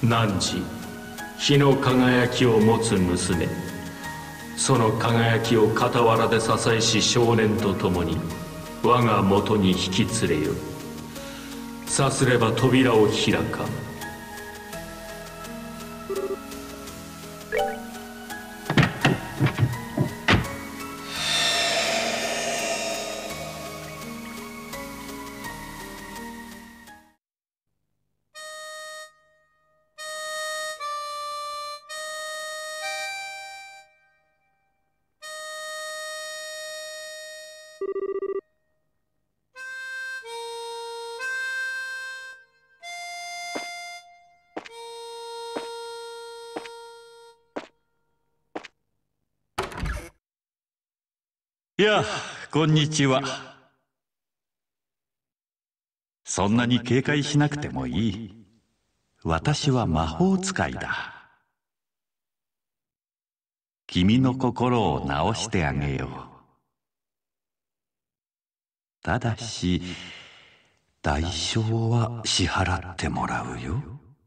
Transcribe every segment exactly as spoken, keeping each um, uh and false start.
汝、日の輝きを持つ娘、その輝きを傍らで支えし少年と共に我が元に引き連れよ。さすれば扉を開かん。 やあ、こんにちは。そんなに警戒しなくてもいい。私は魔法使いだ。君の心を治してあげよう。ただし、代償は支払ってもらうよ。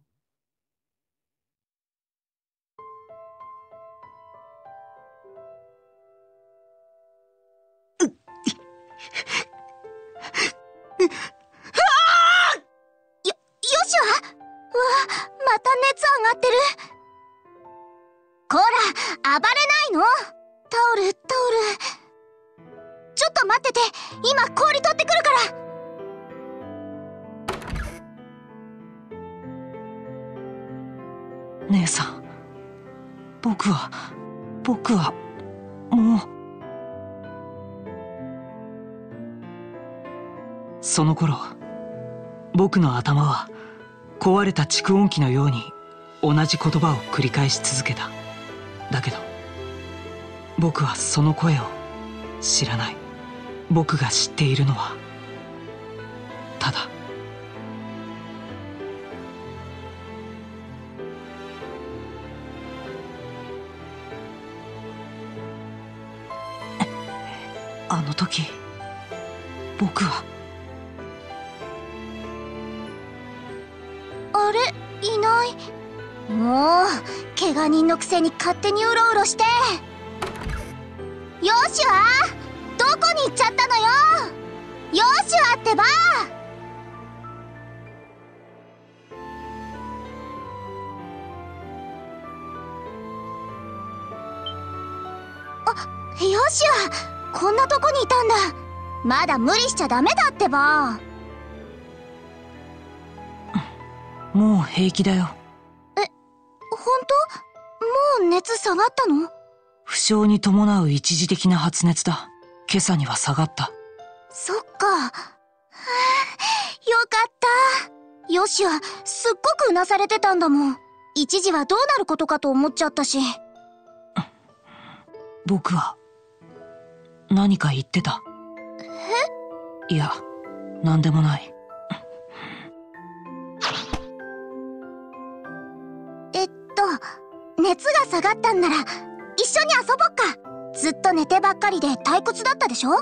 また熱上がってる。こら、暴れないの。タオル、タオル。ちょっと待ってて、今氷取ってくるから。 姉さん、僕は、僕は、もう。その頃、僕の頭は、壊れた蓄音機のように同じ言葉を繰り返し続けた。だけど僕はその声を知らない。僕が知っているのはただあの時僕はあれ、いない。もう怪我人のくせに勝手にうろうろして。ヨシュア、どこに行っちゃったのよ。ヨシュアってば。あ、ヨシュア、こんなとこにいたんだ。まだ無理しちゃダメだってば。 もう平気だよ。 え、本当？もう熱下がったの？ 負傷に伴う一時的な発熱だ。今朝には下がった。 そっか。はあ、よかった。ヨシはすっごくうなされてたんだもん。一時はどうなることかと思っちゃったし。 僕は何か言ってた？え？いや、なんでもない。 熱が下がったんなら一緒に遊ぼっか。ずっと寝てばっかりで退屈だったでしょ。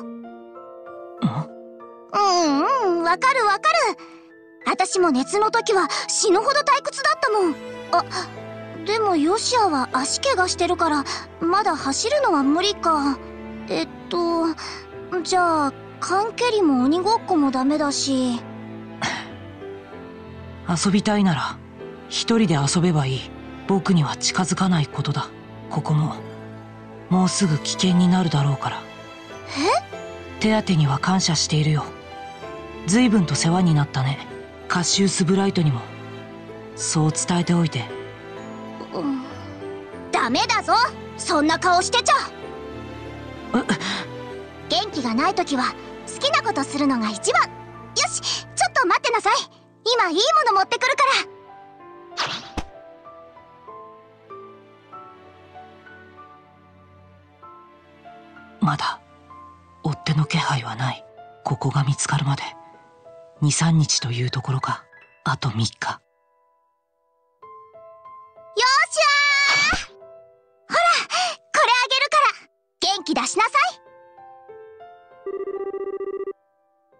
うんうん、わかるわかる。私も熱の時は死ぬほど退屈だったもん。あ、でもヨシアは足怪我してるからまだ走るのは無理か。えっとじゃあ缶蹴りも鬼ごっこもダメだし。 遊びたいなら一人で遊べばいい。僕には近づかないことだ。ここももうすぐ危険になるだろうから。 え？ 手当てには感謝しているよ。随分と世話になったね。カシウスブライトにもそう伝えておいて。 うん、ダメだぞ、そんな顔してちゃ。元気がない時は好きなことするのが一番。よし、ちょっと待ってなさい。今いいもの持ってくるから。 まだ追っ手の気配はない。ここが見つかるまでに、さんにちというところか。あとみっか。 よっしゃー！ほら、これあげるから元気出しなさ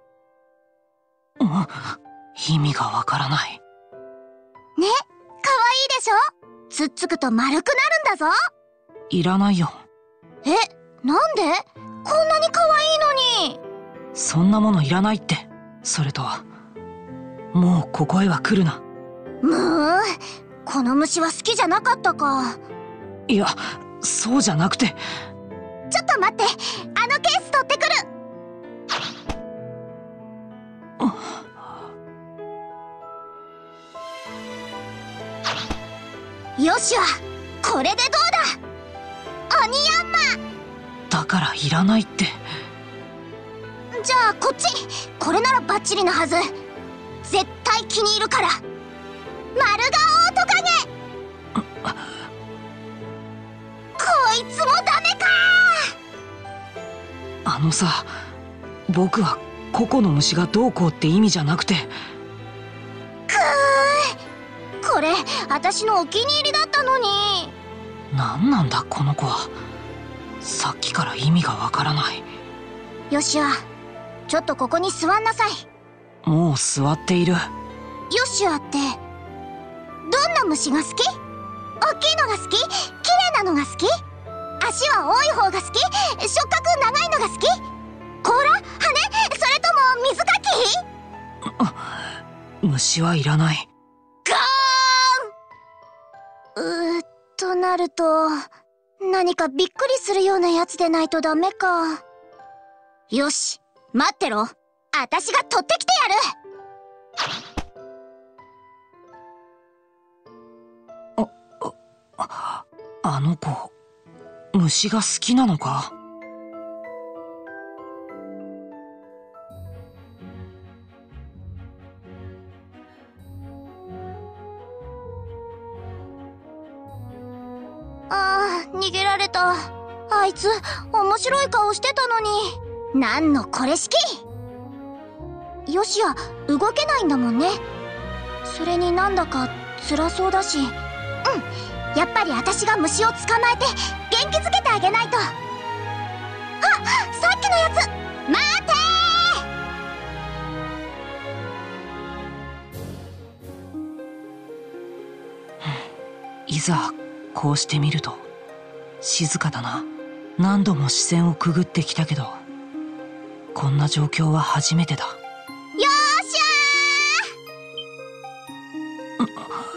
い。 うん、意味がわからない。 ね、かわしょ？つっつくと丸くなるんだぞ。 いらないよ。 え、なんで？こんなに可愛いのに。 そんなものいらないって。それともうここへは来るな。 むー、この虫は好きじゃなかったか。 いや、そうじゃなくて。 ちょっと待って、あのケース取ってくる。よしは、これでどうだ？鬼ヤンマ。 だからいらないって。 じゃあこっち、これならバッチリなはず。絶対気に入るから。丸顔トカゲ。こいつもダメか。 あのさ、僕は個々の虫がどうこうって意味じゃなくて。 くー、これ私のお気に入りだったのに。 何なんだこの子は。さっきから意味がわからない。 よしは、ちょっとここに座んなさい。 もう座っている。 ヨシュアってどんな虫が好き？大きいのが好き？綺麗なのが好き？足は多い方が好き？触覚長いのが好き？甲羅？羽？それとも水かき？ 虫はいらない。 ガーン。うーっとなると、何かびっくりするようなやつでないとダメか。よし、待ってろ。私が取ってきてやる。 あ、あの子、虫が好きなのか？ ああ、逃げられた。あいつ、面白い顔してたのに。なんのこれしき。よしや、動けないんだもんね。それになんだか辛そうだし。うん、やっぱり私が虫を捕まえて元気づけてあげないと。あ、さっきのやつ。待てー。いざこうしてみると静かだな。何度も視線をくぐってきたけど、こんな状況は初めてだ。 よーしゃー。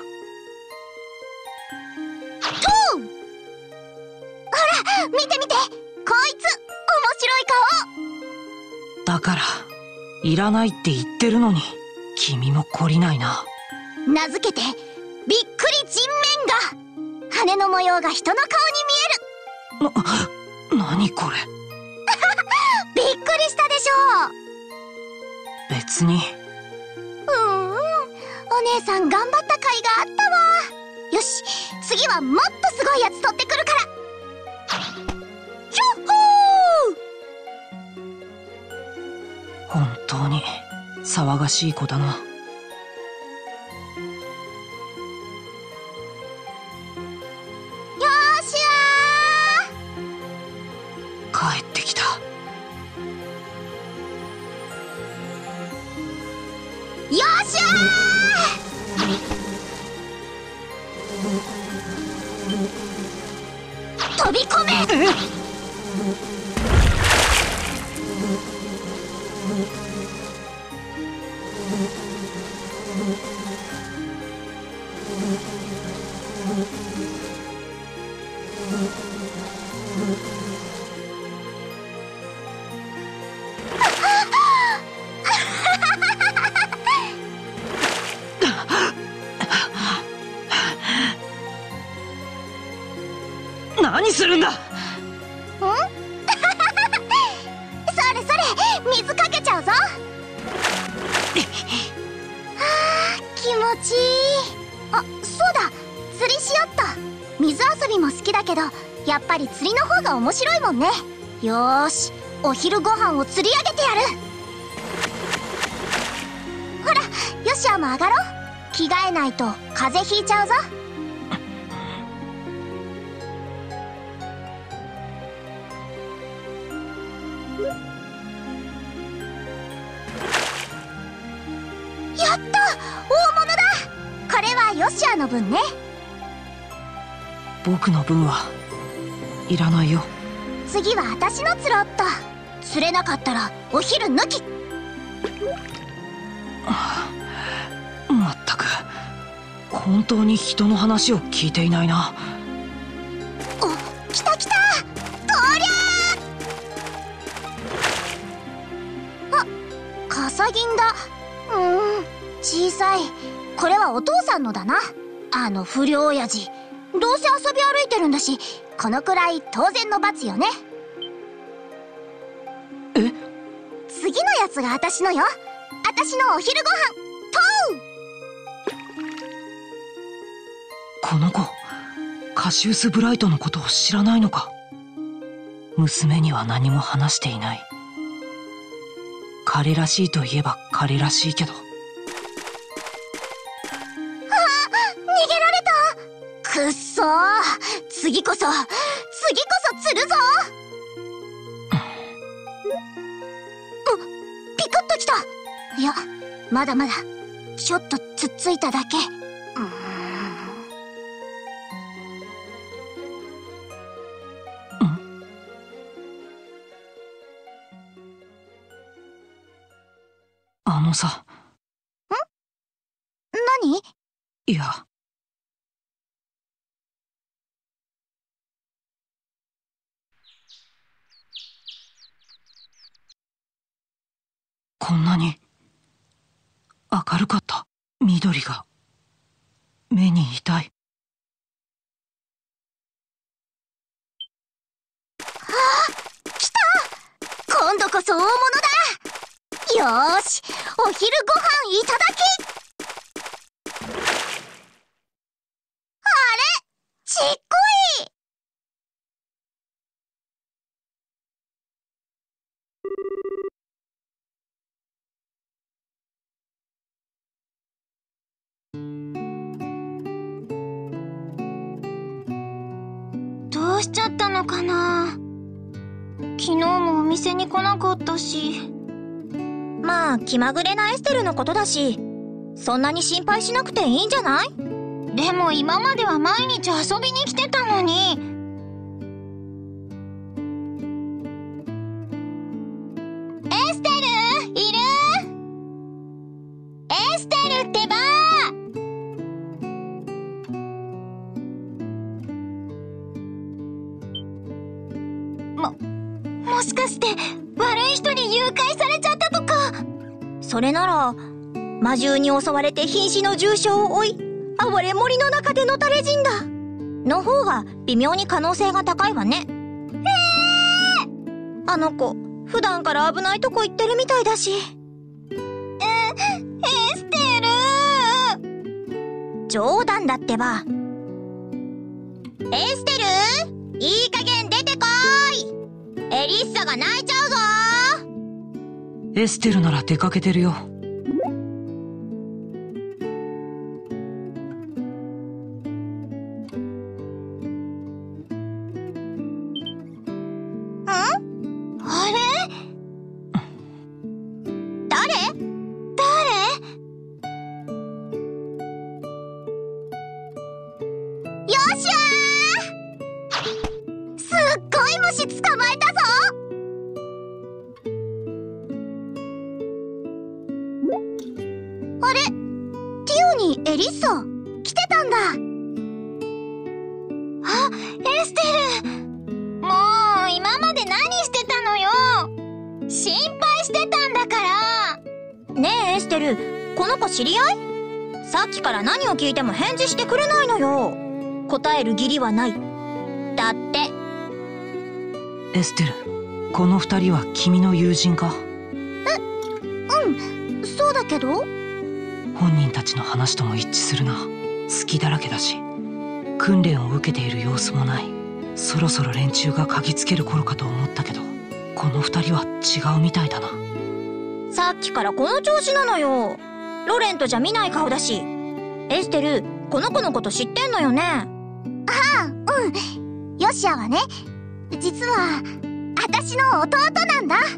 とう。ほら、見て見て、こいつ面白い顔。 だからいらないって言ってるのに、君も懲りないな。 名付けてびっくり人面画。羽の模様が人の顔に見える。な、何これ。 びっくりしたでしょう。別に。 うーん、お姉さん頑張った甲斐があったわ。よし、次はもっとすごいやつ取ってくるから。ヒュッホー。 本当に騒がしい子だな。帰ってきた。 よっしゃー。飛び込め。 何するんだ。んそれそれ、水かけちゃうぞ。あー、気持ちいい。あ、そうだ、釣りしよっと。水遊びも好きだけど、やっぱり釣りの方が面白いもんね。よーし、お昼ご飯を釣り上げてやる。ほら、ヨシアも上がろう。着替えないと風邪ひいちゃうぞ。やった、大物だ。これはヨシアの分ね。 僕の分はいらないよ。 次は私の釣ろうっと。釣れなかったらお昼抜き。 まったく本当に人の話を聞いていないな。 お、来た来た、とりゃー。あ、カサギンだ。うーん、小さい。これはお父さんのだな。あの不良親父、どうせ遊び歩いてるんだし、このくらい当然の罰よね。 え？ 次のやつが私のよ。私のお昼ご飯。 この子、カシウス・ブライトのことを知らないのか。娘には何も話していない。彼らしいといえば彼らしいけど。 ああ、逃げられた。くっそー。次こそ次こそ釣るぞ。うっ、ピクッときた。いや、まだまだちょっとつっついただけ。うーん、 あのさ。 ん？何？ いや、こんなに明るかった緑が目に痛い。 ああ、来た。今度こそ大物だ。よーし、お昼ご飯いただき。あれ、ちっこい。どうしちゃったのかな。昨日もお店に来なかったし。まあ気まぐれなエステルのことだし、そんなに心配しなくていいんじゃない？でも今までは毎日遊びに来てたのに。エステルいる？エステルってばー。も、もしかして悪い人に誘拐されちゃったとか。それなら魔獣に襲われて瀕死の重傷を負い、哀れ森の中でのたれ死んだの方が微妙に可能性が高いわね。えー、あの子普段から危ないとこ行ってるみたいだし。え、エステル。冗談だってば。エステル、いい加減出てこーい。エリッサが泣いちゃうぞ。 エステルなら出かけてるよ。 あれ？誰？誰？よっしゃー！すっごい虫捕まえたぞ！あれ？ティオにエリッサ来てたんだ。あ、エステル！もう今まで何してたのよ。心配してたんだから。ねえエステル、この子知り合い？さっきから何を聞いても返事してくれないのよ。答える義理はないだって。 エステル、この二人は君の友人か？ え、うん、そうだけど。 本人たちの話とも一致するな。好きだらけだし、訓練を受けている様子もない。そろそろ連中が嗅ぎつける頃かと思ったけど、この二人は違うみたいだな。 さっきからこの調子なのよ。ロレントじゃ見ない顔だし。エステル、この子のこと知ってんのよね？ああ、うん。ヨシアはね、実は私の弟なんだ。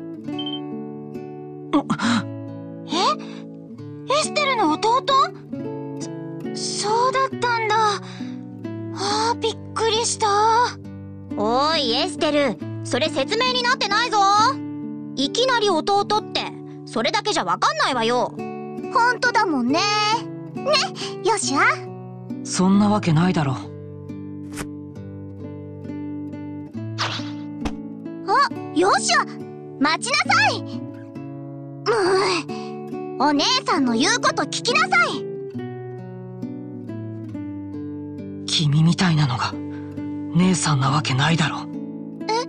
え？エステルの弟？そ、そうだったんだ。ああ、びっくり。 りした。おいエステル、それ説明になってないぞ。いきなり弟ってそれだけじゃわかんないわよ。ほんとだもんね。ね、ヨシュア。 そんなわけないだろ。 あ、ヨシュア、待ちなさい。うー、お姉さんの言うこと聞きなさい。 君みたいなのが姉さんなわけないだろ。 え？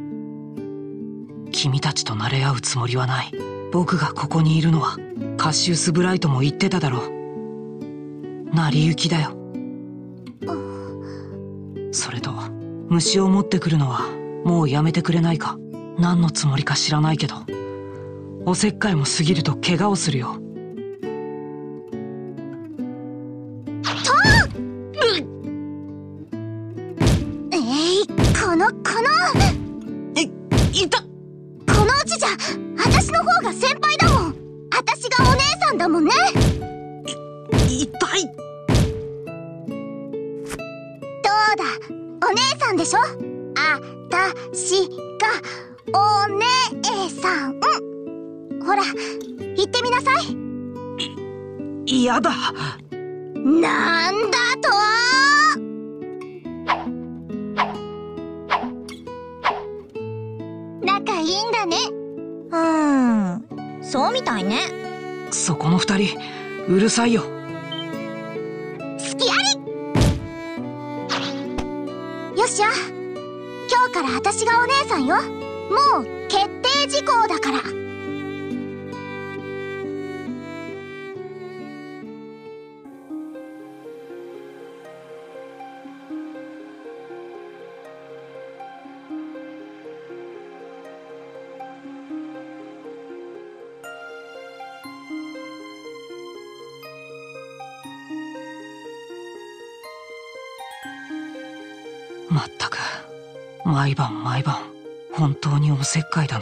君たちと馴れ合うつもりはない。僕がここにいるのはカシウス・ブライトも言ってただろう。成り行きだよ。それと虫を持ってくるのはもうやめてくれないか。何のつもりか知らないけど、おせっかいも過ぎると怪我をするよ。 えい、このこのい、いた。 このうちじゃ私の方が先輩だもん。私がお姉さんだもんね。 い、痛い。 どうだ、お姉さんでしょ。あたしがお姉さん。ほら、言ってみなさい。 嫌だ。 なんだと。仲いいんだね。うーん、そうみたいね。 そこの二人うるさいよ。 好きあり。よっしゃ、今日から私がお姉さんよ。もう決定事項だから。 まったく毎晩毎晩本当におせっかいだな。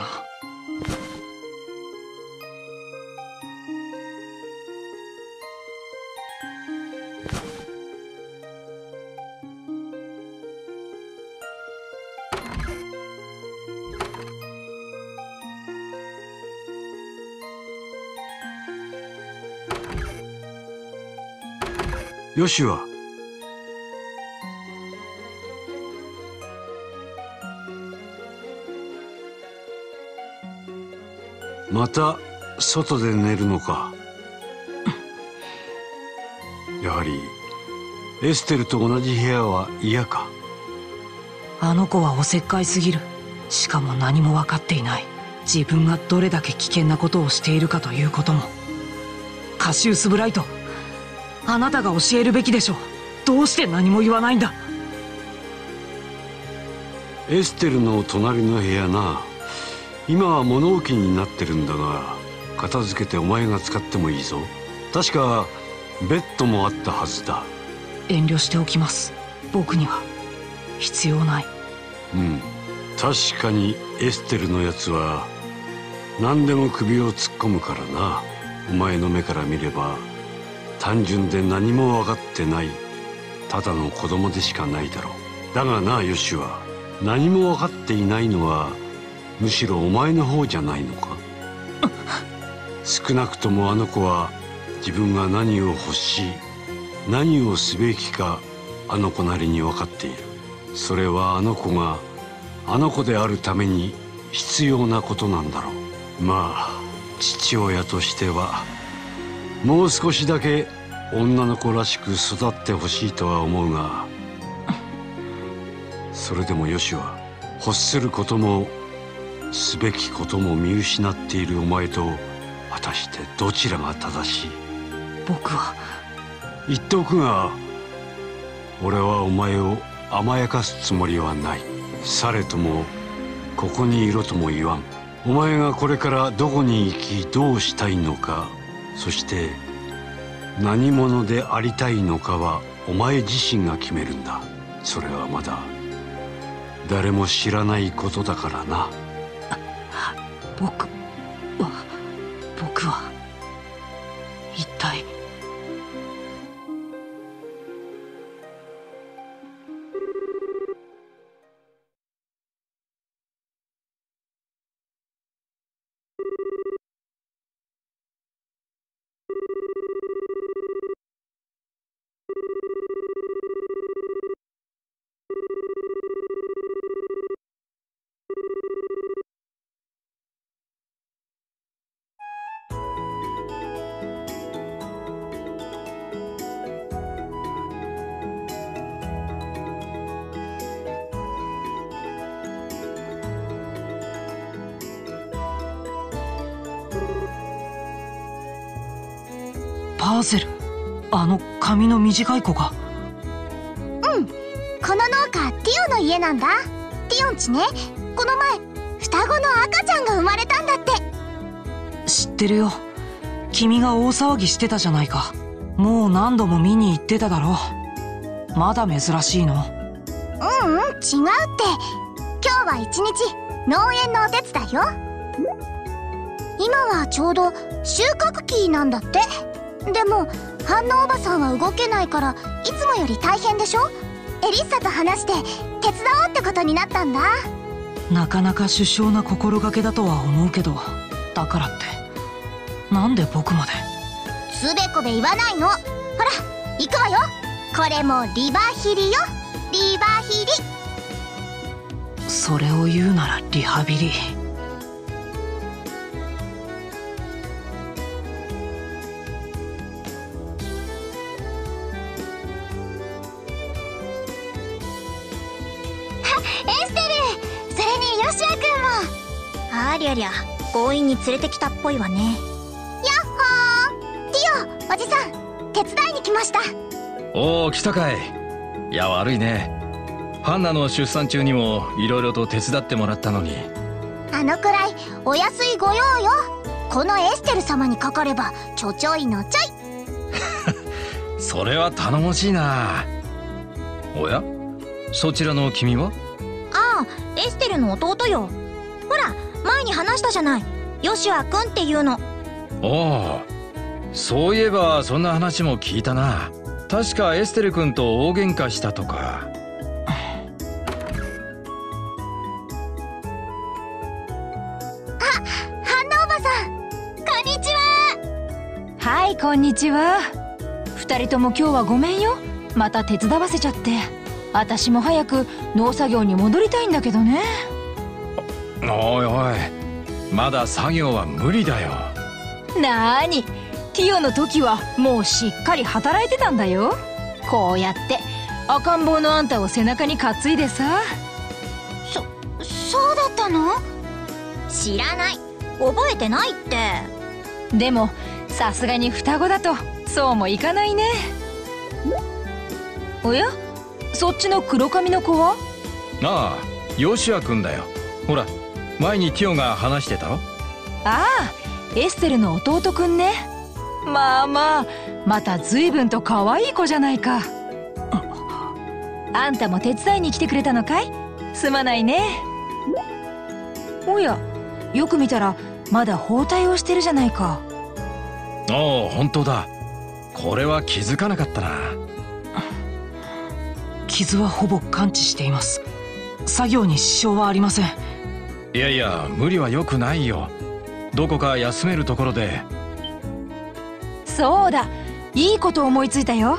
ヨシュア、また外で寝るのか。やはりエステルと同じ部屋は嫌か。 あの子はおせっかいすぎる。しかも何も分かっていない。自分がどれだけ危険なことをしているかということも。カシウス・ブライト、あなたが教えるべきでしょう。どうして何も言わないんだ。 エステルの隣の部屋な。今は物置になってるんだが、片付けてお前が使ってもいいぞ。確かベッドもあったはずだ。 遠慮しておきます。僕には必要ない。 うん、確かにエステルのやつは何でも首を突っ込むからな。お前の目から見れば単純で何も分かってない、ただの子供でしかないだろう。だがなヨシュは、何も分かっていないのはむしろお前の方じゃないのか。少なくともあの子は自分が何を欲しい、何をすべきかあの子なりに分かっている。それはあの子があの子であるために必要なことなんだろう。まあ父親としてはもう少しだけ女の子らしく育ってほしいとは思うが、それでもヨシは欲することもすべきことも見失っているお前と果たしてどちらが正しい。 僕は言っておくが、俺はお前を甘やかすつもりはない。されともここにいろとも言わん。お前がこれからどこに行きどうしたいのか、そして何者でありたいのかはお前自身が決めるんだ。それはまだ誰も知らないことだからな。 僕は僕は一体。 パーセル、あの髪の短い子が。 うん、この農家ティオの家なんだ。ティオンちね、この前双子の赤ちゃんが生まれたんだって。 知ってるよ。君が大騒ぎしてたじゃないか。もう何度も見に行ってただろう。まだ珍しいの？ うんうん、違うって。今日は一日農園のお手伝いよ。今はちょうど収穫期なんだって。でもハンナおばさんは動けないからいつもより大変でしょ。エリッサと話して手伝おうってことになったんだ。 なかなか殊勝な心がけだとは思うけど、だからってなんで僕まで。 つべこべ言わないの。ほら行くわよ。これもリバヒリよ。リバヒリ。 それを言うならリハビリ。 エステル、それにヨシアくんも。ありゃりゃ、強引に連れてきたっぽいわね。やっほー。ティオ、おじさん、手伝いに来ました。 おお、来たかい。いや、悪いね。ハンナの出産中にもいろいろと手伝ってもらったのに。 あのくらいお安いご用よ。このエステル様にかかればちょちょいのちょい。 それは頼もしいな。おや、そちらの君は？ ああ、エステルの弟よ。ほら前に話したじゃない、ヨシュアくんっていうの。 おお、そういえばそんな話も聞いたな。確かエステル君と大喧嘩したとか。 あ、ハンナおばさん、こんにちは。 はい、こんにちは。二人とも今日はごめんよ。また手伝わせちゃって。私も早く農作業に戻りたいんだけどね。 おいおい、まだ作業は無理だよ。 なーに、ティオの時はもうしっかり働いてたんだよ。こうやって赤ん坊のあんたを背中に担いでさ。 そ、そうだったの？知らない、覚えてないって。 でもさすがに双子だとそうもいかないね。おや、そっちの黒髪の子は？ ああ、ヨシュア君だよ。ほら、前にティオが話してたろ。 ああ、エステルの弟くんね。まあまあ、また随分と可愛い子じゃないか。あんたも手伝いに来てくれたのかい？すまないね。おや、よく見たらまだ包帯をしてるじゃないか。 おお、本当だ。これは気づかなかったな。 傷はほぼ完治しています。作業に支障はありません。 いやいや、無理は良くないよ。どこか休めるところで。 そうだ、いいこと思いついたよ。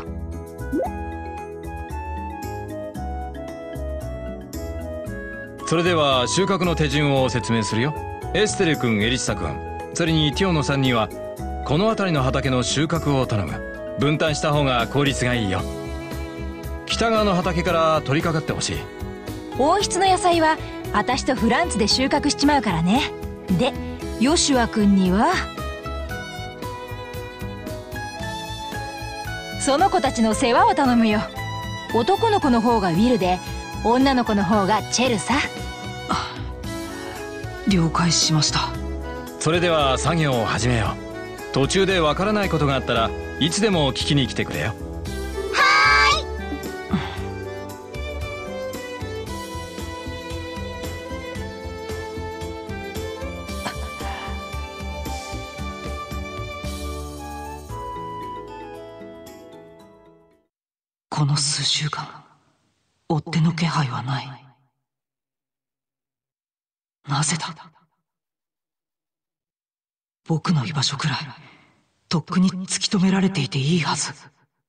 それでは収穫の手順を説明するよ。エステル君、エリッサ君、それにティオのさんにんはこの辺りの畑の収穫を頼む。分担した方が効率がいいよ。北側の畑から取り掛かってほしい。 温室の野菜は私とフランツで収穫しちまうからね。で、ヨシュア君にはその子たちの世話を頼むよ。男の子の方がウィルで、女の子の方がチェルさ。 了解しました。 それでは作業を始めよう。途中でわからないことがあったらいつでも聞きに来てくれよ。 この数週間、追っ手の気配はない。なぜだ？僕の居場所くらいとっくに突き止められていていいはず。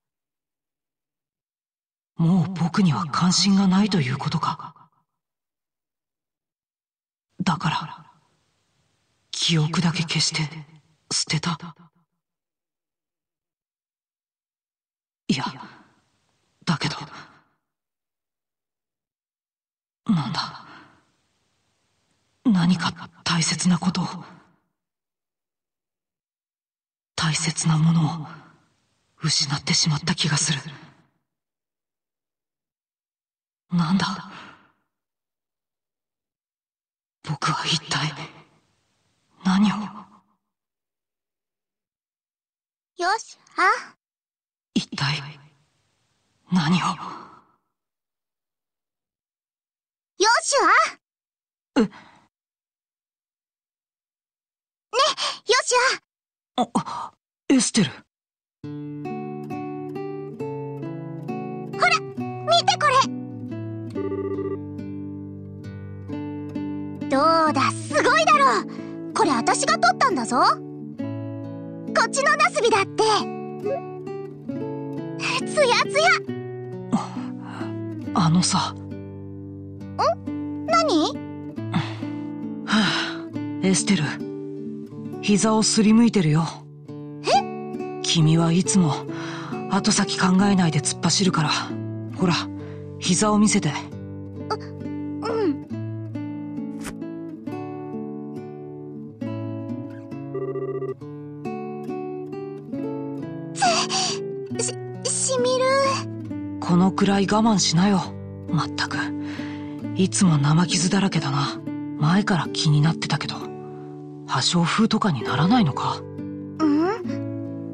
もう僕には関心がないということか。だから記憶だけ消して捨てた。いや、だけどなんだ、何か大切なことを、大切なものを失ってしまった気がする。なんだ、僕は一体何を。 よし、あ、 一体何を。 よしあ、 え、 ね、よしあ、 あ、エステル。 ほら、見てこれ。どうだ、すごいだろう。これ私が撮ったんだぞ。こっちのナスビだってつやつや。 あのさ。 ん？何？ はあ、エステル、膝をすりむいてるよ。 え？ 君はいつも後先考えないで突っ走るから、ほら、膝を見せて。 う、うん。つ、し、しみる。 このくらい我慢しなよ。まったく、いつも生傷だらけだな。前から気になってたけど、破傷風とかにならないのか？ うん？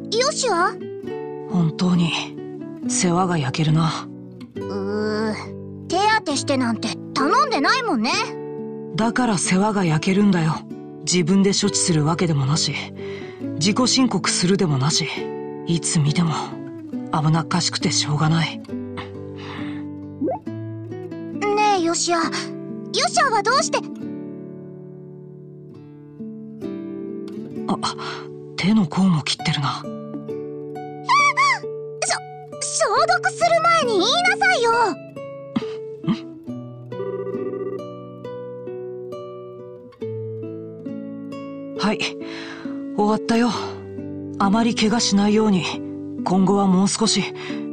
よしは？ 本当に世話が焼けるな。 うー、手当てしてなんて頼んでないもんね。 だから世話が焼けるんだよ。自分で処置するわけでもなし、自己申告するでもなし、いつ見ても危なっかしくてしょうがない。 ねえヨシア、ヨシアはどうして。 あ、手の甲も切ってるな。 しょ、消毒する前に言いなさいよ。 はい、終わったよ。あまり怪我しないように、今後はもう少し。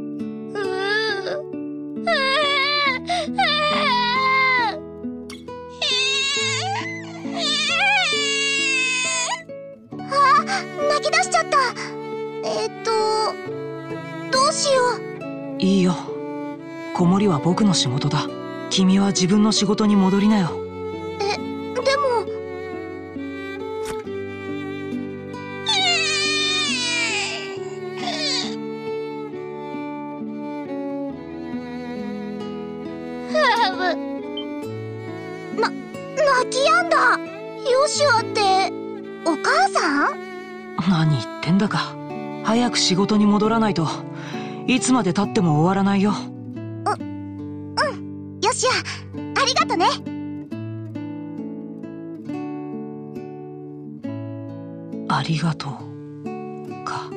あ、泣き出しちゃった。えっとどうしよう。いいよ、子守は僕の仕事だ。君は自分の仕事に戻りなよ。 え、でも。な、泣き止んだ。ヨシアってお母さん？ 何言ってんだか。早く仕事に戻らないといつまで経っても終わらないよ。 う、うん、ヨシア、ありがとね。 ありがとうか。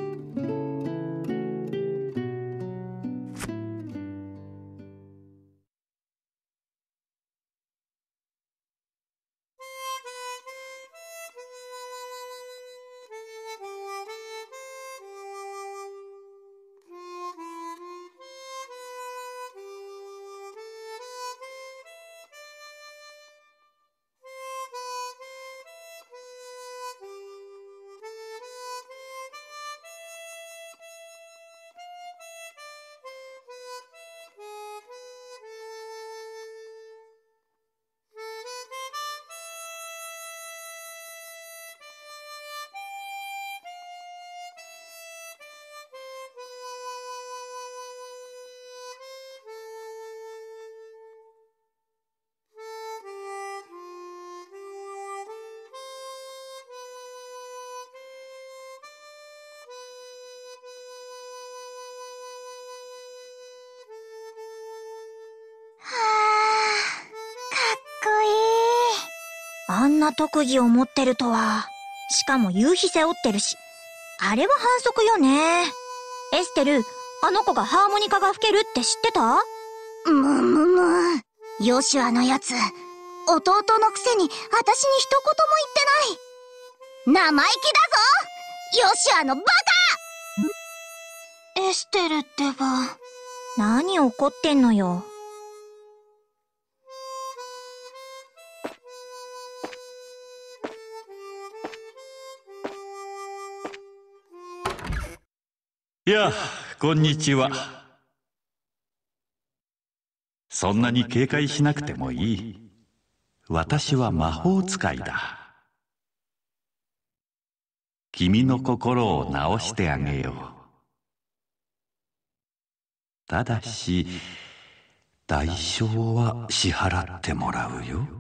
あんな特技を持ってるとは。しかも夕日背負ってるし。あれは反則よね。エステル、あの子がハーモニカが吹けるって知ってた？ むむむ。ヨシュアのやつ、弟のくせに私に一言も言ってない。生意気だぞヨシュアのバカ。 エステルってば。何怒ってんのよ。 やあ、こんにちは。そんなに警戒しなくてもいい。私は魔法使いだ。君の心を治してあげよう。ただし、代償は支払ってもらうよ。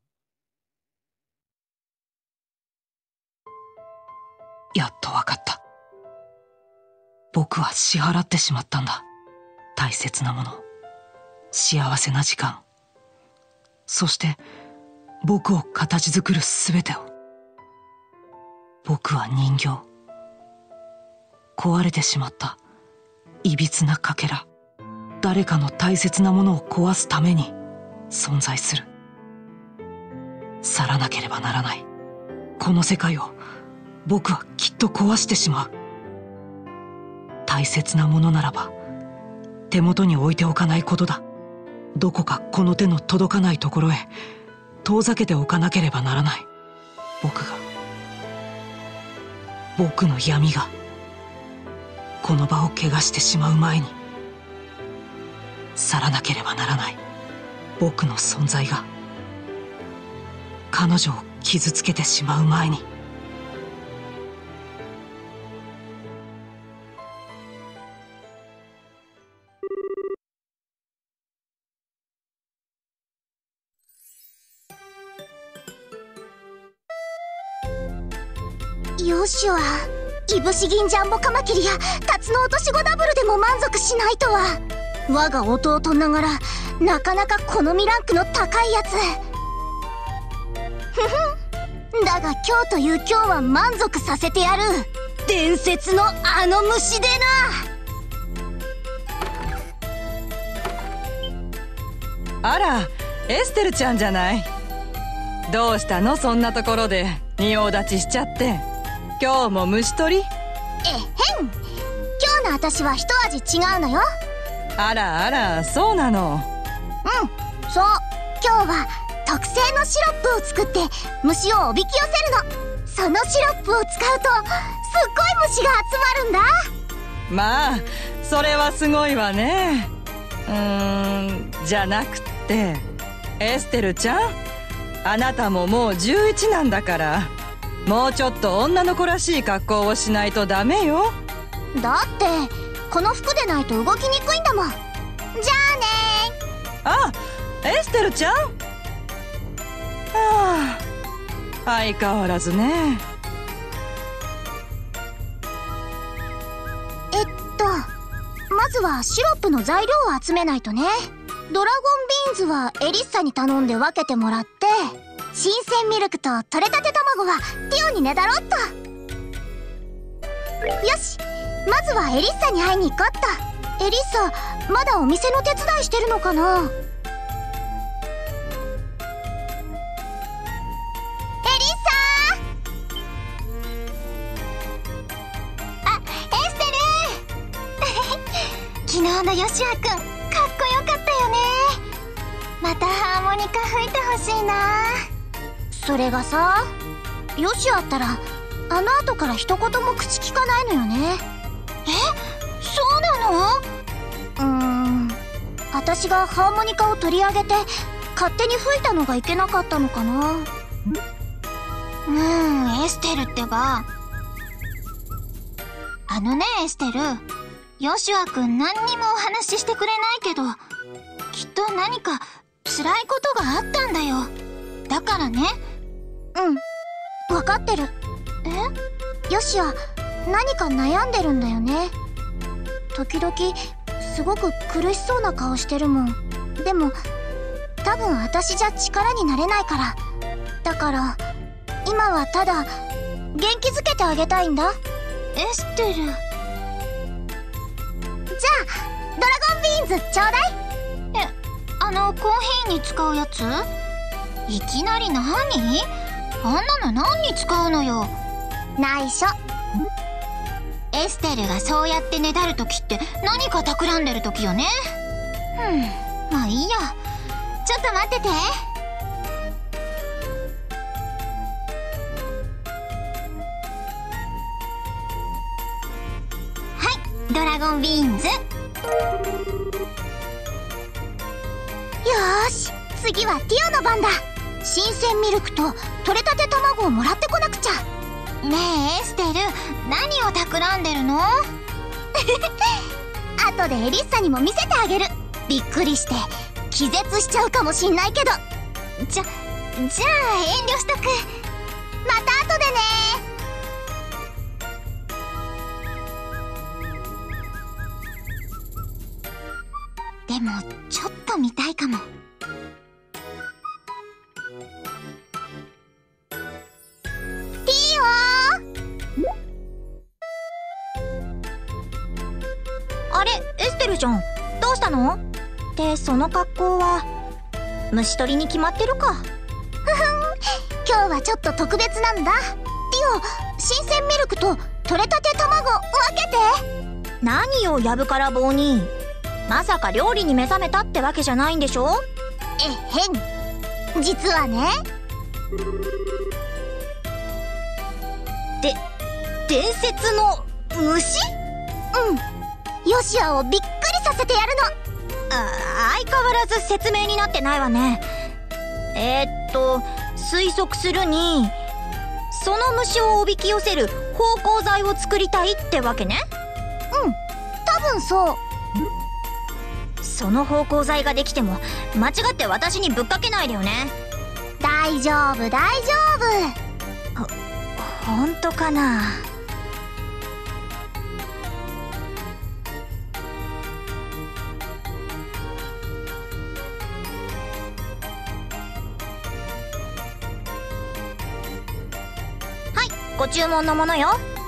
やっとわかった。僕は支払ってしまったんだ。大切なもの、幸せな時間、そして僕を形作るすべてを。僕は人形、壊れてしまったいびつなかけら、誰かの大切なものを壊すために存在する。去らなければならないこの世界を僕はきっと壊してしまう。大切なものならば手元に置いておかないことだ。どこかこの手の届かないところへ遠ざけておかなければならない。僕が僕の闇がこの場を汚してしまう前に、去らなければならない僕の存在が彼女を傷つけてしまう前に。 ヨシュはいぶし銀ジャンボカマキリやタツノオトシゴダブルでも満足しないとは。我が弟ながらなかなか好みランクの高いやつ。ふふん。だが今日という今日は満足させてやる。伝説のあの虫でな。あら、エステルちゃんじゃない。どうしたの、そんなところで仁王立ちしちゃって。今日も虫取り？えへん。今日の私は一味違うのよ。 あらあら、そうなの。 うん、そう。今日は特製のシロップを作って虫をおびき寄せるの。そのシロップを使うとすっごい虫が集まるんだ。 まあそれはすごいわね。うーん、じゃなくってエステルちゃん、あなたももうじゅういちなんだから、もうちょっと女の子らしい格好をしないとダメよ。 だってこの服でないと動きにくいんだもん。じゃあねー。あ、エステルちゃん。はあ、相変わらずね。 えっとまずはシロップの材料を集めないとね。ドラゴンビーンズはエリッサに頼んで分けてもらって、新鮮ミルクと取れたて卵はティオにねだろっと。よし、まずはエリッサに会いに行こっと。エリッサまだお店の手伝いしてるのかな。エリッサー。あ、エステル昨日のヨシアくんかっこよかったよね。またハーモニカ吹いてほしいな。それがさ、ヨシアったらあの後から一言も口聞かないのよね。え、そうなの？うーん、私がハーモニカを取り上げて勝手に吹いたのがいけなかったのかな。うーん、エステルってば。あのねエステル、ヨシュアくん何にもお話ししてくれないけど、きっと何か辛いことがあったんだよ。だからね。うん、分かってる。え？ヨシュア何か悩んでるんだよね。時々すごく苦しそうな顔してるもん。でも多分私じゃ力になれないから。だから今はただ元気づけてあげたいんだ。エステル。じゃあドラゴンビーンズちょうだい。え、あのコーヒーに使うやつ？いきなり何？あんなの何に使うのよ。内緒。エステルがそうやってねだるときって何か企んでるときよね。ふん、まあいいや。ちょっと待ってて。はい、ドドラゴンビーンズ。よーし、次はティオの番だ。新鮮ミルクと取れたて卵をもらってこなくちゃ。ねえエステル、何を企んでるの？後でエリッサにも見せてあげる。びっくりして気絶しちゃうかもしんないけど。じゃじゃあ遠慮しとく。また後でね。でもちょっと見たいかも。ティオ！ あれ、エステルじゃん。どうしたの？ってその格好は虫取りに決まってるか。ふふん、 今日はちょっと特別なんだ。ティオ、新鮮ミルクと取れたて卵分けて。 何よやぶから棒に。まさか料理に目覚めたってわけじゃないんでしょ？ えへん、実はね。 で、伝説の虫？ うん、ヨシアをびっくりさせてやるの。 あ、相変わらず説明になってないわね。えー、っと推測するに、その虫をおびき寄せる芳香剤を作りたいってわけね。 うん、多分そう。 その芳香剤ができても間違って私にぶっかけないでよね。 大丈夫大丈夫。 ほ、本当かな。ご注文のものよ。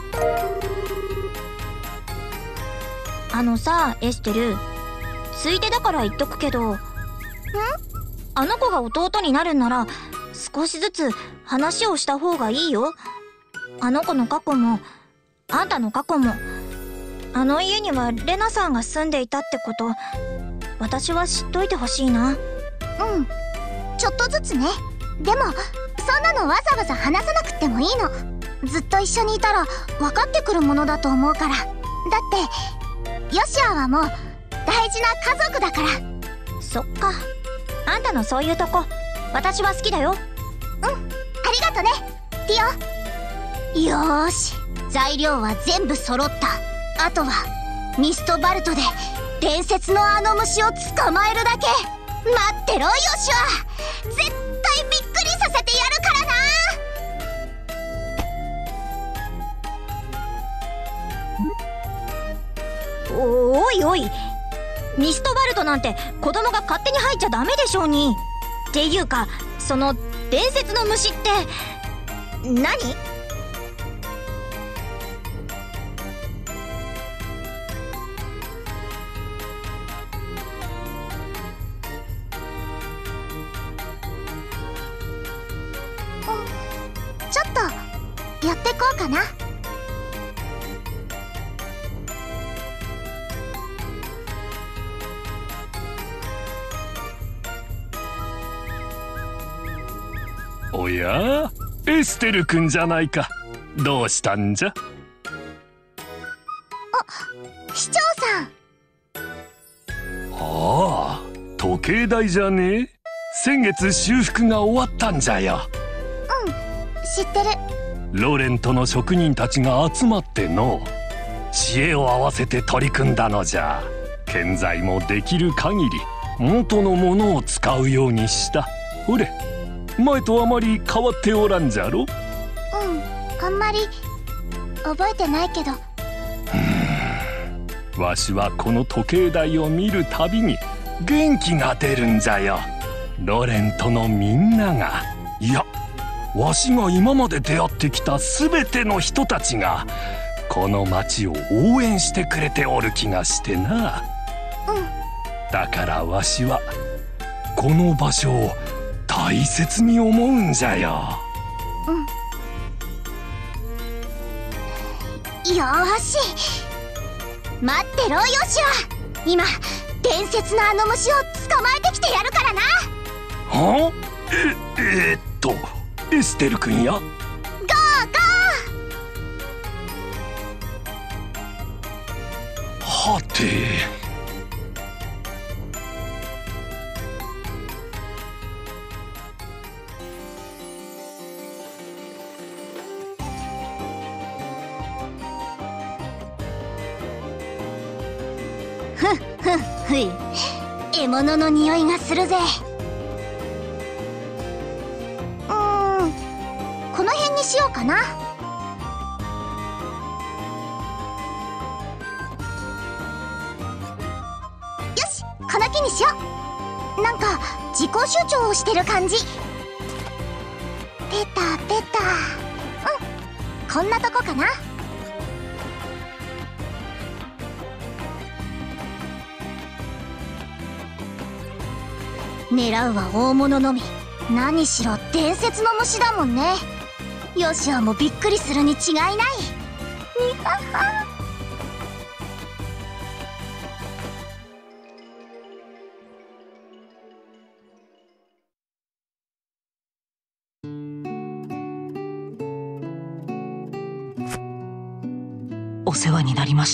あのさ、エステル、ついでだから言っとくけど、ん？あの子が弟になるんなら少しずつ話をした方がいいよ。あの子の過去もあんたの過去も。あの家にはレナさんが住んでいたってこと、私は知っといてほしいな。 うん、ちょっとずつね。でもそんなのわざわざ話さなくてもいいの。ずっと一緒にいたら分かってくるものだと思うから。だってヨシアはもう大事な家族だから。 そっか、あんたのそういうとこ私は好きだよ。 うん、ありがとねティオ。よーし、材料は全部揃った。あとはミストバルトで伝説のあの虫を捕まえるだけ。待ってろヨシア、絶対びっくりさせてやるからな。 おいおい、ミストバルトなんて子供が勝手に入っちゃダメでしょうに。っていうか、その伝説の虫って何？ ちょっとやってこうかな。 おや、エステル君じゃないか。どうしたんじゃ？ あ、市長さん。 ああ、時計台じゃねえ。先月修復が終わったんじゃよ。 うん、知ってる。 ロレントの職人たちが集まっての知恵を合わせて取り組んだのじゃ。現在もできる限り元のものを使うようにした。ほれ、前とあまり変わっておらんじゃろ。 うん、あんまり覚えてないけど。 わしはこの時計台を見るたびに元気が出るんじゃよ。ロレントのみんなが、いやわしが今まで出会ってきた全ての人たちがこの町を応援してくれておる気がしてな。 うん、 だからわしはこの場所を大切に思うんじゃよ。 うん、よーし、待ってろヨシア。今伝説のあの虫を捕まえてきてやるからな。 はあ、ええー、っとエステル君や。ゴーゴー。 ふっふっふい、獲物の匂いがするぜ。うーん、この辺にしようかな。よし、この木にしよう。なんか自己主張をしてる感じ。ペタペタ。うん、こんなとこかな。狙うは大物のみ。何しろ伝説の虫だもんね。ヨシアもびっくりするに違いない。にはは。 お世話になりました。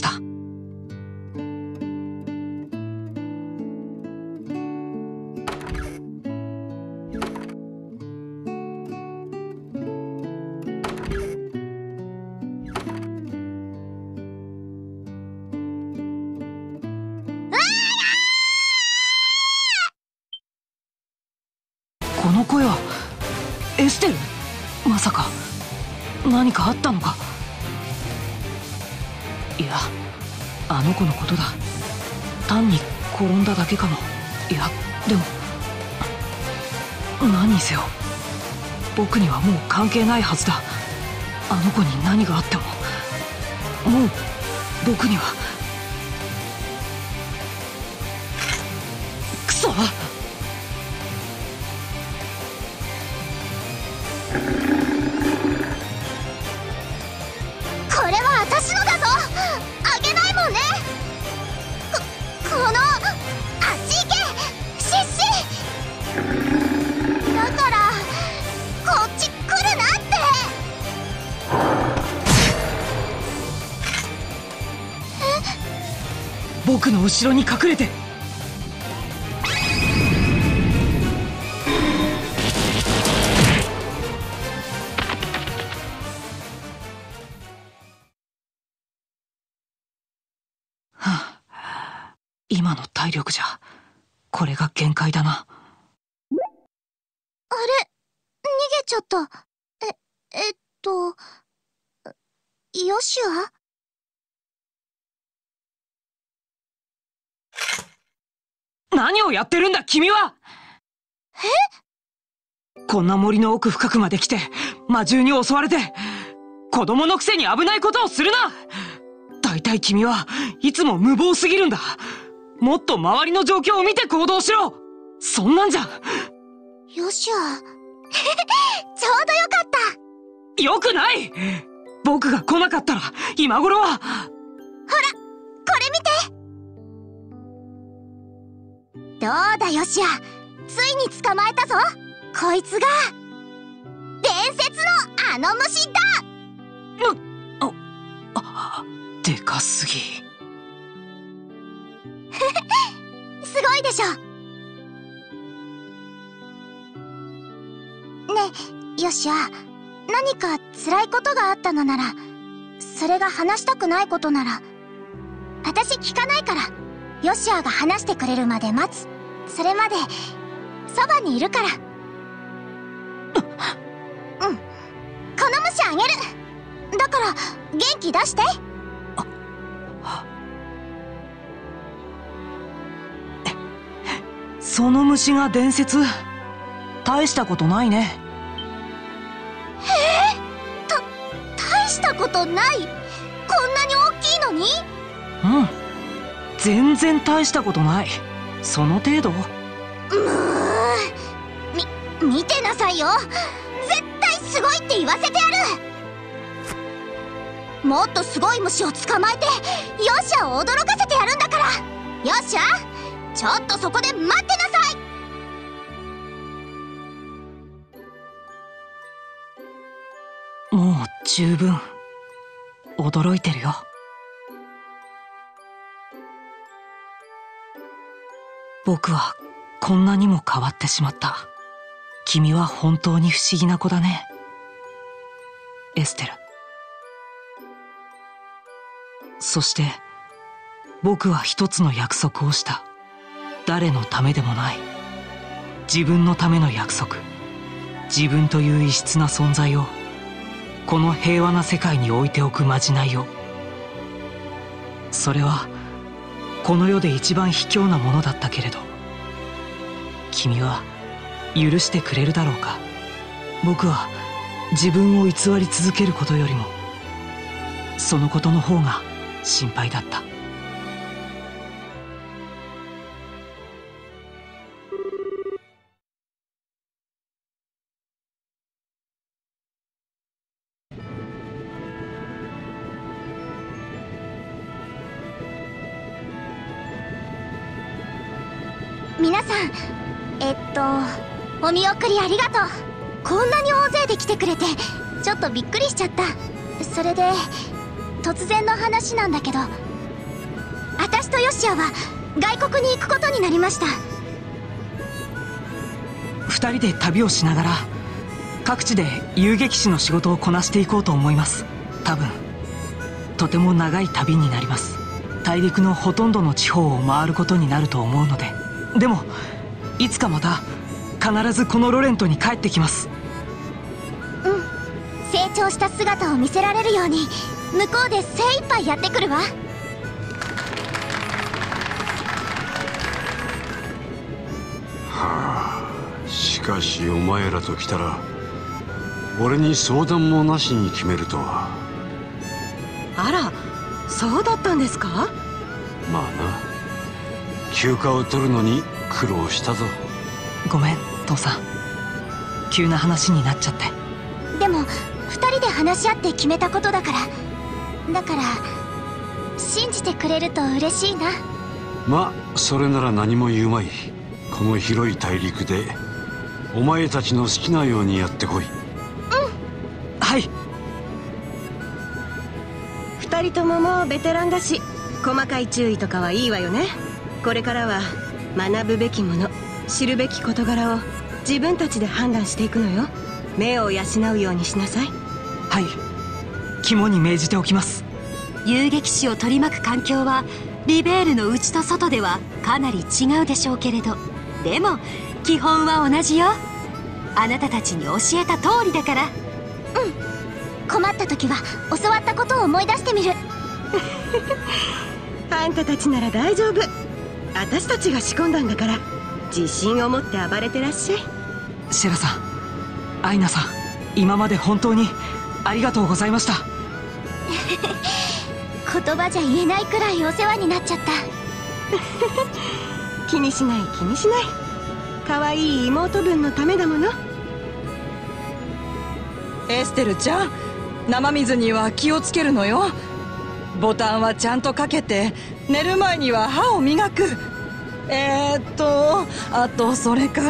この声はエステル？まさか何かあったのか？いや、あの子のことだ。単に転んだだけかも。いや、でも何にせよ僕にはもう関係ないはずだ。あの子に何があってももう僕には。くそ！ これは私のだぞ。あげないもんね。こ、この足毛シッシ。だからこっち来るなって。 僕の後ろに隠れて。今の体力じゃこれが限界だな。 あれ、逃げちゃった。え、えっと、ヨシア？ 何をやってるんだ君は！え？こんな森の奥深くまで来て魔獣に襲われて子供のくせに危ないことをするな！大体君はいつも無謀すぎるんだ。もっと周りの状況を見て行動しろ。そんなんじゃ。 ヨシアちょうどよかった。 よくない。僕が来なかったら今頃は。ほら、これ見て。どうだヨシア、ついに捕まえたぞ。こいつが伝説のあの虫だ。 うっ、あ、でかすぎ。 すごいでしょ。ねえヨシア、何か辛いことがあったのなら、それが話したくないことなら私聞かないから、ヨシアが話してくれるまで待つ。それまでそばにいるから。うん、この虫あげる。だから元気出して。 その虫が伝説？大したことないね。 えー、た、大したことない？こんなに大きいのに？ うん、全然大したことない。その程度。 むー、み、見てなさいよ。絶対すごいって言わせてやる。もっとすごい虫を捕まえてヨシアを驚かせてやるんだから。ヨシア、ちょっとそこで待ってなさい。 もう十分驚いてるよ。 僕はこんなにも変わってしまった。君は本当に不思議な子だね、エステル。そして僕は一つの約束をした。誰のためでもない、自分のための約束。自分という異質な存在をこの平和な世界に置いておくまじないを。それはこの世で一番卑怯なものだったけれど、君は許してくれるだろうか。僕は自分を偽り続けることよりもそのことの方が心配だった。 皆さん、えっとお見送りありがとう。こんなに大勢で来てくれてちょっとびっくりしちゃった。それで突然の話なんだけど、私とヨシアは外国に行くことになりました。 二人で旅をしながら各地で遊撃士の仕事をこなしていこうと思います。多分とても長い旅になります。大陸のほとんどの地方を回ることになると思うので。でもいつかまた必ずこのロレントに帰ってきます。 うん、成長した姿を見せられるように向こうで精一杯やってくるわ。 はあ、しかしお前らと来たら俺に相談もなしに決めるとは。 あら、そうだったんですか。 まあな、休暇を取るのに苦労したぞ。 ごめん父さん、急な話になっちゃって。 でも二人で話し合って決めたことだから。だから信じてくれると嬉しいな。 まあそれなら何も言うまい。この広い大陸でお前たちの好きなようにやってこい。うん、 はい。 二人とももうベテランだし細かい注意とかはいいわよね。これからは学ぶべきもの、知るべき事柄を自分たちで判断していくのよ。目を養うようにしなさい。 はい、肝に銘じておきます。 遊撃士を取り巻く環境はリベールの内と外ではかなり違うでしょうけれど、でも基本は同じよ。あなたたちに教えた通りだから。うん、 困った時は教わったことを思い出してみる。 あんたたちなら大丈夫。私たちが仕込んだんだから自信を持って暴れてらっしゃい。 シェラさん、アイナさん、今まで本当にありがとうございました。 言葉じゃ言えないくらいお世話になっちゃった。 気にしない気にしない。可愛い妹分のためだもの。 エステルちゃん、生水には気をつけるのよ。ボタンはちゃんとかけて、寝る前には歯を磨く。えーっとあとそれから。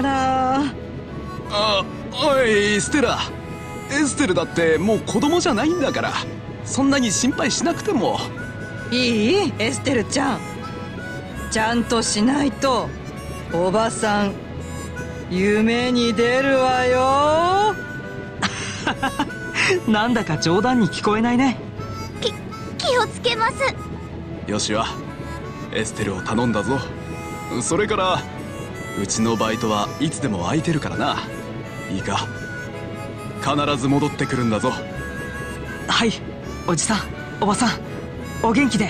あ、おいステラ、エステルだってもう子供じゃないんだから、そんなに心配しなくても。 いい？エステルちゃん、ちゃんとしないとおばさん夢に出るわよ。 なんだか冗談に聞こえないね。 き気をつけます。 よしはエステルを頼んだぞ。それからうちのバイトはいつでも空いてるからな。いいか、必ず戻ってくるんだぞ。 はい、おじさんおばさん、お元気で。 エ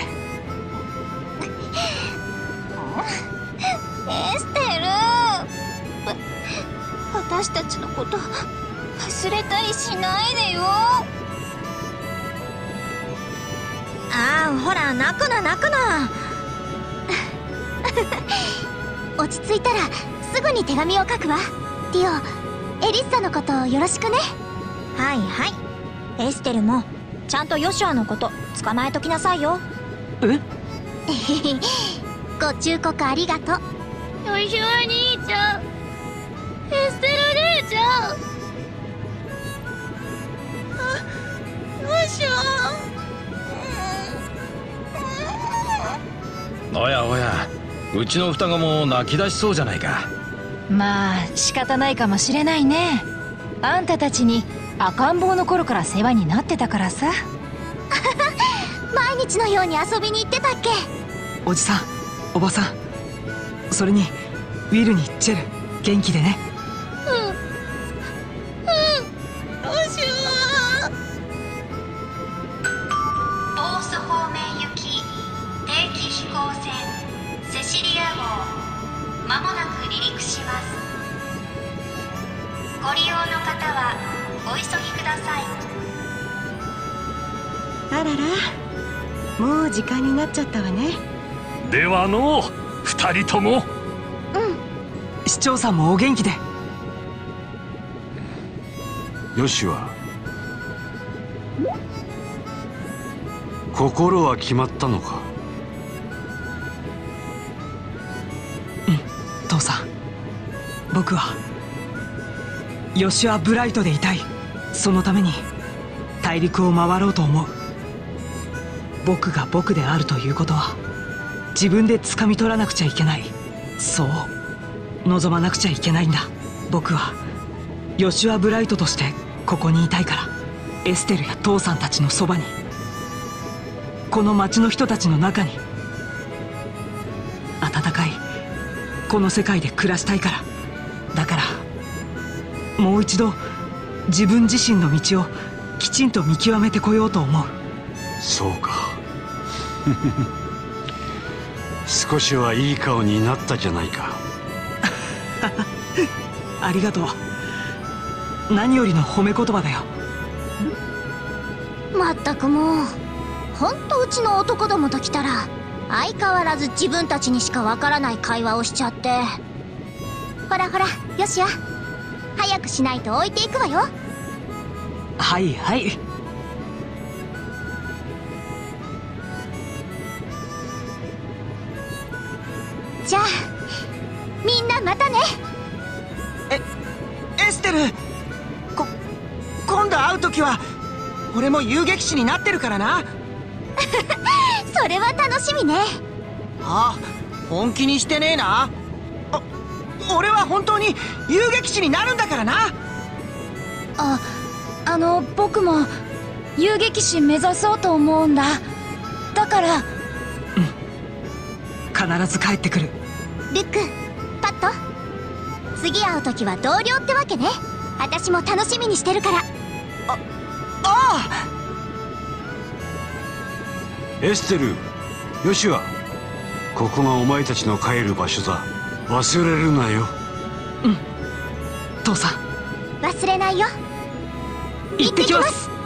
ステル、私たちのこと忘れたりしないでよ。 ああ、ほら泣くな泣くな。 落ち着いたらすぐに手紙を書くわ。ティオ、エリッサのことよろしくね。 はいはい。エステルもちゃんとヨシュアのこと捕まえときなさいよ。 えご忠告ありがとう。 ヨシュア兄ちゃん、エステル姉ちゃん。ヨシュア。おやおや、 うちの双子も泣き出しそうじゃないか。 まあ仕方ないかもしれないね。あんたたちに赤ん坊の頃から世話になってたからさ。 毎日のように遊びに行ってたっけ。 おじさん、おばさん、それにウィルにチェル、元気でね。 うんうん。どうしよう。 ボース方面行き定期飛行船セシリア号、まもなく離陸します。ご利用の方はお急ぎください。 あらら、もう時間になっちゃったわね。 ではの二人とも。うん。 市長さんもお元気で。 ヨシは心は決まったのか。 うん、父さん、僕はヨシュア・ブライトでいたい。そのために大陸を回ろうと思う。僕が僕であるということは自分で掴み取らなくちゃいけない。そう望まなくちゃいけないんだ。僕はヨシュア・ブライトとしてここにいたいから、エステルや父さんたちのそばに、この町の人たちの中に、温かいこの世界で暮らしたいから。だからもう一度自分自身の道をきちんと見極めてこようと思う。 そうか。少しはいい顔になったじゃないか。 ありがとう。何よりの褒め言葉だよ。 まったくもう、ほんとうちの男どもと来たら相変わらず自分たちにしかわからない会話をしちゃって。ほらほら、よしや、早くしないと置いていくわよ。 はいはい。 じゃあみんなまたね。 えエステル、こ今度会う時は俺も遊撃士になってるからな。 それは楽しみね。 あ、本気にしてねえな。あ、俺は本当に遊撃士になるんだからな。 あ、あの僕も遊撃士目指そうと思うんだ。だから。 うん、必ず帰ってくる。 ルック、パット、次会う時は同僚ってわけね。私も楽しみにしてるから。あ、 ああ。 エステル、ヨシュア、ここがお前たちの帰る場所だ。忘れるなよ。 うん、父さん。 忘れないよ。 行ってきます。